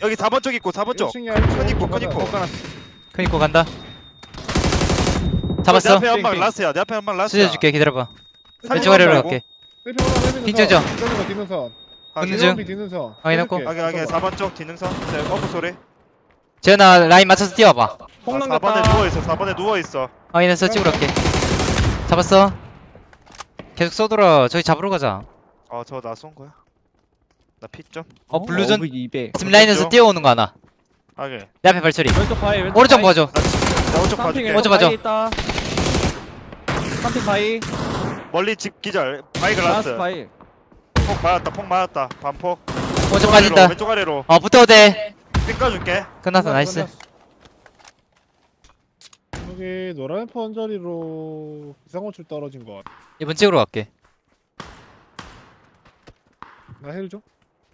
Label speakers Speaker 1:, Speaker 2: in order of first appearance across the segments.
Speaker 1: 여기 4번 쪽 있고 4번 쪽.
Speaker 2: 1층이야
Speaker 1: 큰 있고 큰 있고.
Speaker 3: 큰 입고 간다.
Speaker 1: 내
Speaker 3: 잡았어.
Speaker 1: 앞에 한방 라스야. 내 앞에 한방 라스야.
Speaker 3: 수저줄게 기다려봐.
Speaker 1: 살리지
Speaker 3: 왼쪽 아래로
Speaker 1: 말고.
Speaker 3: 갈게.
Speaker 2: 핑
Speaker 3: 죠
Speaker 2: 뒤는 선
Speaker 3: 붙는 중.
Speaker 2: 뒤는 선
Speaker 3: 확인했고.
Speaker 1: 하게 4번 쪽 뒤능선. 어프 소리.
Speaker 3: 재현아 라인 맞춰서 뛰어봐.
Speaker 4: 폭
Speaker 1: 4번에 누워있어. 4번에 누워있어.
Speaker 3: 확인했어. 찍으러 갈게. 잡았어. 계속 쏘더라. 저기 잡으러 가자.
Speaker 1: 저 나 쏜 거야. 나 피 좀.
Speaker 3: 블루전
Speaker 4: 200.
Speaker 3: 지금 라인에서 뛰어오는 거 하나.
Speaker 1: 하게.
Speaker 3: 내 앞에 발소리.
Speaker 4: 왼쪽 바위 왼쪽
Speaker 3: 오른쪽
Speaker 4: 바위.
Speaker 3: 봐줘.
Speaker 1: 나 오른쪽
Speaker 4: 깜핑
Speaker 1: 봐줄게.
Speaker 3: 먼저 봐줘.
Speaker 4: 있다. 깜핑 바위.
Speaker 1: 멀리 집 기절. 바이크
Speaker 4: 라스
Speaker 1: 라스.
Speaker 4: 바위.
Speaker 1: 폭 맞았다. 반폭.
Speaker 3: 오른쪽 빠진다.
Speaker 1: 왼쪽 아래로.
Speaker 3: 붙어도 돼.
Speaker 1: 삥 까줄게.
Speaker 3: 끝났어. 나이스.
Speaker 2: 여기 노란 언저리로 이상호출 떨어진 거 같아.
Speaker 3: 이번 찍으러 갈게.
Speaker 2: 나 헬 줘?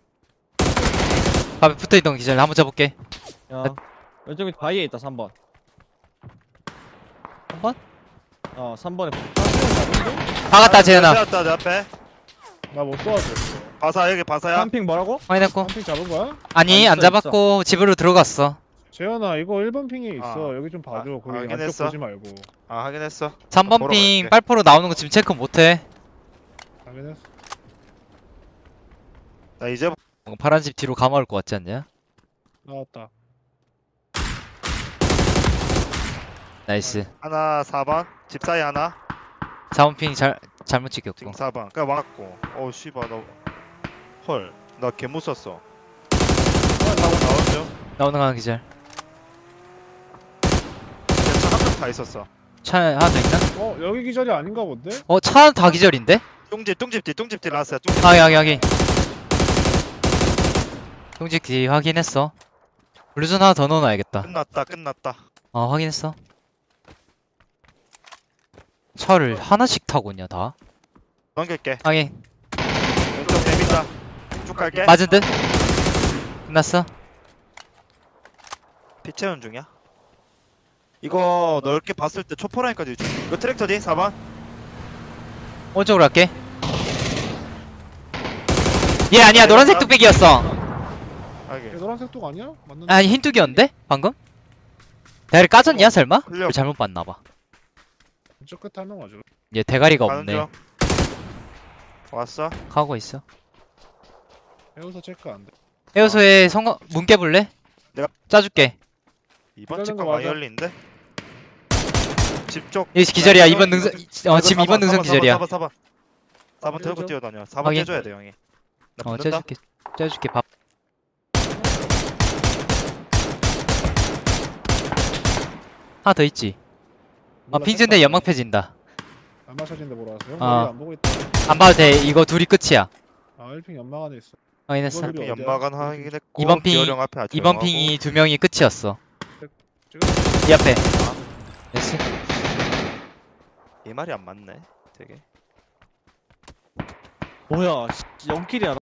Speaker 3: 앞에 붙어있던 기절 한번 잡을게.
Speaker 4: 야. 왼쪽에 바위에 있다 3번.
Speaker 3: 3번?
Speaker 4: 3번에.
Speaker 3: 박았다 재현아.
Speaker 1: 세웠다 내 앞에.
Speaker 2: 나 못 도와줘.
Speaker 1: 바사 여기 바사야.
Speaker 4: 깜핑 뭐라고?
Speaker 3: 확인했고.
Speaker 2: 한핑 잡은 거야?
Speaker 3: 아니
Speaker 4: 있어,
Speaker 3: 안 잡았고 집으로 들어갔어.
Speaker 2: 재현아 이거 1번 핑에 있어. 여기 좀 봐줘. 거기 안쪽
Speaker 1: 확인했어.
Speaker 2: 보지 말고.
Speaker 1: 확인했어.
Speaker 3: 3번
Speaker 1: 보러
Speaker 3: 핑
Speaker 1: 갈게.
Speaker 3: 빨포로 나오는 거 지금 체크 못해.
Speaker 2: 당연했어.
Speaker 1: 나 이제
Speaker 3: 파란 집 뒤로 감아올 것 같지 않냐?
Speaker 2: 나왔다.
Speaker 3: 나이스.
Speaker 1: 하나 4번. 집 사이 하나.
Speaker 3: 4번 핑 잘못 찍혔고.
Speaker 1: 지금 4번. 그냥 왔고. 씨발 너. 헐. 나 개못 썼어. 타고 나왔죠?
Speaker 3: 나오는 거 하나 기절.
Speaker 1: 차한명다 있었어.
Speaker 3: 차 하나 더 있나?
Speaker 2: 여기 기절이 아닌가 본데?
Speaker 3: 차는 다 기절인데?
Speaker 1: 뚱집 뒤 라스야.
Speaker 3: 확인. 동직 뒤 확인했어. 블루전 하나 더 넣어놔야겠다.
Speaker 1: 끝났다.
Speaker 3: 확인했어. 차를 하나씩 타고 있냐 다?
Speaker 1: 넘길게.
Speaker 3: 확인.
Speaker 1: 왼쪽 내민다. 쭉 갈게.
Speaker 3: 맞은 듯? 끝났어.
Speaker 1: 피 채운 중이야. 이거 넓게 봤을 때 초포라인까지 줘. 이거 트랙터 뒤 4번.
Speaker 3: 오른쪽으로 갈게. 얘 아니야 노란색 뚝배기였어.
Speaker 1: 하게.
Speaker 2: 얘 노란색 뚝 아니야? 맞는데?
Speaker 3: 아니 흰 뚝이었는데? 방금? 대가리 까졌냐 설마?
Speaker 1: 흘려.
Speaker 3: 잘못 봤나봐.
Speaker 2: 왼쪽 끝에 한명 와줘.
Speaker 3: 얘 대가리가
Speaker 1: 가는
Speaker 3: 없네.
Speaker 1: 중. 왔어.
Speaker 3: 가고 있어.
Speaker 2: 해우서 체크 안 돼.
Speaker 3: 에어소에 문 깨볼래?
Speaker 1: 내가-
Speaker 3: 짜줄게.
Speaker 1: 이번
Speaker 2: 기다리는
Speaker 1: 집가
Speaker 2: 거
Speaker 1: 많이
Speaker 2: 맞아.
Speaker 1: 열리는데. 집 쪽.
Speaker 3: 이 기절이야. 이번 능선 지금 이번 능선 기절이야.
Speaker 1: 4번 들고 뛰어다녀. 4번
Speaker 3: 확인.
Speaker 1: 떼줘야 돼 형이. 나 붙는다.
Speaker 3: 째줄게 밥. 하나 더 있지.
Speaker 2: 몰라,
Speaker 3: 핑진데
Speaker 2: 체크
Speaker 3: 연막 펴진다.
Speaker 2: 안 맞춰진데 보러 왔어. 형
Speaker 3: 아.
Speaker 2: 여기 안 보고 있다.
Speaker 3: 안 봐도 돼. 이거 둘이 끝이야.
Speaker 2: 1핑 연막 안에 있어.
Speaker 3: 확인했어.
Speaker 2: 이거 어디야?
Speaker 1: 연마간 확인했고.
Speaker 3: 이번 핑이-
Speaker 1: 기어령 앞에 아직
Speaker 3: 이번
Speaker 1: 조용하고.
Speaker 3: 핑이 두 명이 끝이었어.
Speaker 2: 지금
Speaker 3: 이 앞에. 됐어.
Speaker 1: 이 말이 안 맞네. 되게.
Speaker 4: 뭐야? 0킬이야.